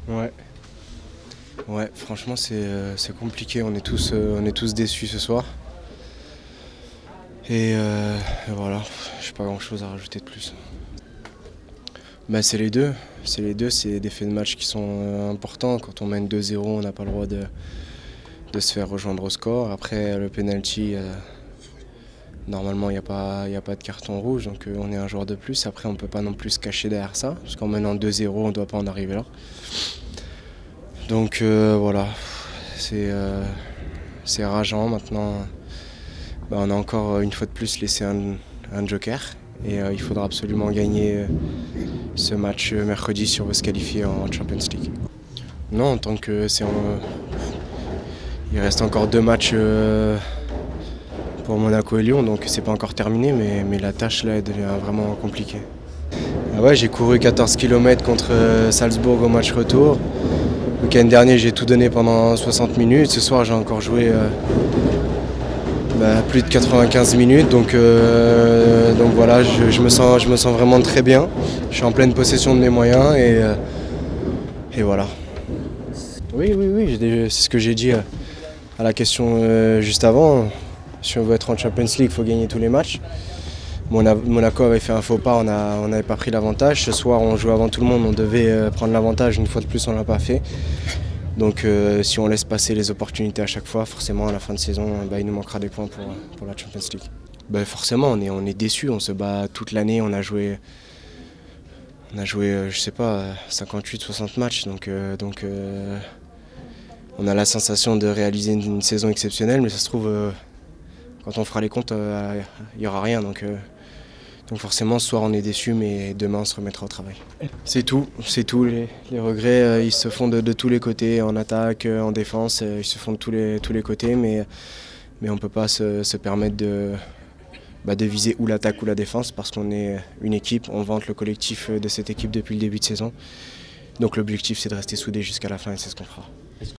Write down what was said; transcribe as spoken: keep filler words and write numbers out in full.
Ouais. Ouais, franchement c'est euh, c'est compliqué, on est tous euh, on est tous déçus ce soir. Et, euh, et voilà, j'ai pas grand chose à rajouter de plus. Bah c'est les deux, c'est les deux, c'est des faits de match qui sont euh, importants. Quand on mène deux zéro, on n'a pas le droit de, de se faire rejoindre au score. Après le penalty, euh, normalement il n'y a, pas- y a pas de carton rouge, donc euh, on est un joueur de plus. Après on ne peut pas non plus se cacher derrière ça, parce qu'en menant deux zéro, on ne doit pas en arriver là. Donc euh, voilà, c'est euh, c'est rageant maintenant. Bah, on a encore une fois de plus laissé un, un joker et euh, il faudra absolument gagner euh, ce match euh, mercredi si on veut se qualifier en Champions League. Non, en tant que c'est en- il reste encore deux matchs euh, pour Monaco et Lyon, donc c'est pas encore terminé, mais, mais la tâche là elle devient vraiment compliquée. Ah ouais, j'ai couru quatorze kilomètres contre euh, Salzbourg au match retour. Le week-end dernier j'ai tout donné pendant soixante minutes. Ce soir j'ai encore joué euh, bah, plus de quatre-vingt-quinze minutes, donc, euh, donc voilà, je, je me sens, je me sens vraiment très bien. Je suis en pleine possession de mes moyens et, euh, et voilà. Oui, oui, oui, j'ai des- c'est ce que j'ai dit à, à la question euh, juste avant. Si on veut être en Champions League, il faut gagner tous les matchs. Mona- Monaco avait fait un faux pas, on n'a on n'avait pas pris l'avantage. Ce soir, on jouait avant tout le monde, on devait euh, prendre l'avantage. Une fois de plus, on ne l'a pas fait. Donc euh, si on laisse passer les opportunités à chaque fois, forcément à la fin de saison, bah, il nous manquera des points pour, pour la Champions League. Bah, forcément, on est, on est déçus, on se bat toute l'année, on a joué, on a joué euh, je sais pas, cinquante-huit soixante matchs. Donc, euh, donc euh, on a la sensation de réaliser une, une saison exceptionnelle, mais ça se trouve, euh, quand on fera les comptes, il euh, n'y aura rien. Donc, euh, donc forcément, ce soir on est déçus, mais demain on se remettra au travail. C'est tout, c'est tout. Les, les regrets, euh, ils se font de, de tous les côtés, en attaque, euh, en défense, euh, ils se font de tous les, tous les côtés, mais, mais on ne peut pas se, se permettre de, bah, de viser ou l'attaque ou la défense, parce qu'on est une équipe, on vante le collectif de cette équipe depuis le début de saison. Donc l'objectif c'est de rester soudés jusqu'à la fin et c'est ce qu'on fera.